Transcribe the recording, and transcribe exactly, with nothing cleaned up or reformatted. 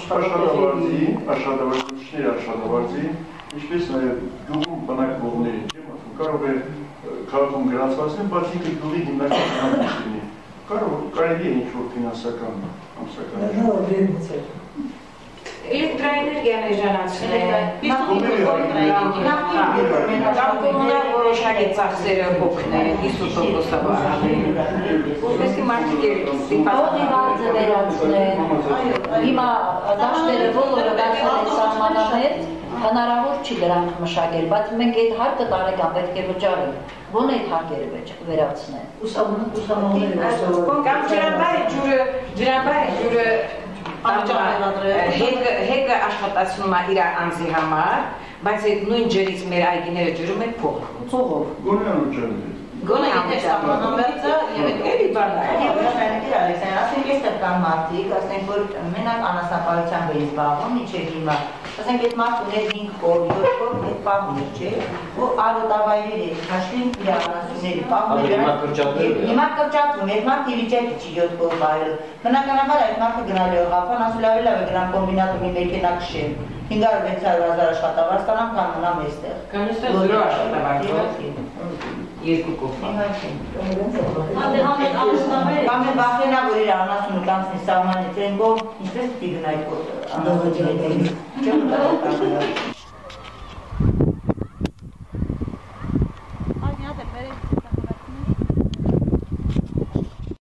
աշխատավարձի, աշխատավարձությունների աշխատավարձի, ինչպես նաև գյուղում բնակվողների թեման կարող է քաղաքում գրանցվածքներ, բայց ինքը գյուղի հիմնական հանդիպ լինի։ Կարող կարելի է ինչ-որ ֆինանսական ամսական։ Էլեկտրաէներգիան էժանացնել, կամ կոմունալ որոշակի ծախսերը հոգնել, հիսուն տոկոսավոր անել, որպեսզի մարդիկ օղիվարձը վերացնել, հիմա դաշտերը բոլորը դարձել են սահմանամերձ, հնարավոր չի դրանք մշակել, բայց մենք այդ հարկը տարեկան պետք է վճարել, ո՞ն այդ հարկերը վերացնել։ Կամ ջրամբարի ջուրը հեկը աշխատացնում է իր անձի համար, բայց այդ նույն ջրից մեր այգիները ջրում են փող։ Փողով։ Գոնե անուջան է։ Գոնե եթե սահմանամերձը եւ էլի բանը։ Ասենք այստեղ կան մարդիկ, ասենք որ մենակ անասնապահությամբ են զբաղվում, ինչեւ հիմա։ Ասենք այդ մարդը ուներ հինգ կոր, յոթ կոր, այդ պահում էր, չէ՞։ Ու արոտավայրեր էր, հաշվին իր անասունների պահում էր։ Հիմա կրճատվում, այդ մարդը վիճակի չի յոթ կոր բայել։ Բնականաբար այդ մարդը գնալ է ղափան, ասում լավ է լավ է գնան կոմբինատում մի մեքենա քշեն։ հինգ հարյուր վեց հարյուր հազար աշխատավարձ կանամ կամ մնամ այստեղ։ Կամ այստեղ զրո աշխատավարձ։ Երկու կողմ։ Կամ է բախենա, որ իր անասունը կանցնի սահմանից են գող, ինչպես պիտի գնա այդ անասունի հետ։